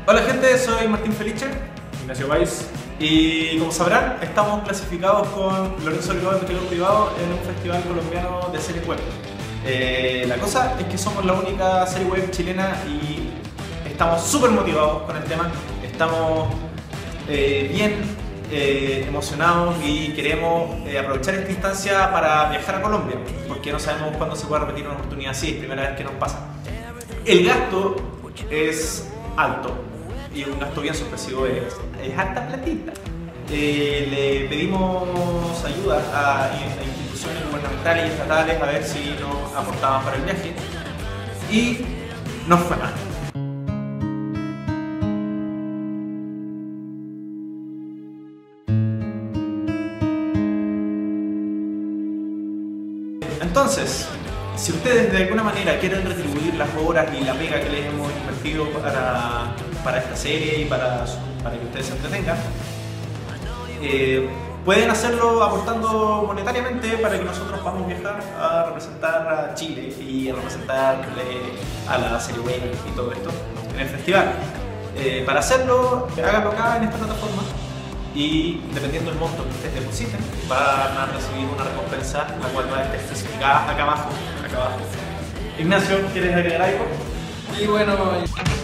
Hola gente, soy Martín Felice Ignacio Valls. y como sabrán estamos clasificados con Lorenzo Olivado de Meteor Privado en un festival colombiano de series web. La cosa es que somos la única serie web chilena y estamos súper motivados con el tema. Estamos bien emocionados y queremos aprovechar esta instancia para viajar a Colombia, porque no sabemos cuándo se puede repetir una oportunidad así, es primera vez que nos pasa. El gasto es alto y un gasto bien sorpresivo, es harta platita. Le pedimos ayuda a instituciones gubernamentales y estatales a ver si nos aportaban para el viaje y no fue mal. Entonces, si ustedes de alguna manera quieren retribuir las horas y la pega que les hemos invertido para esta serie y para que ustedes se entretengan, pueden hacerlo aportando monetariamente para que nosotros podamos viajar a representar a Chile y a representar a la serie web y todo esto en el festival. Para hacerlo, háganlo acá en esta plataforma y dependiendo del monto que ustedes depositen, van a recibir una recompensa, la cual va a estar especificada acá abajo. Ignacio, ¿quieres agregar algo? Y bueno,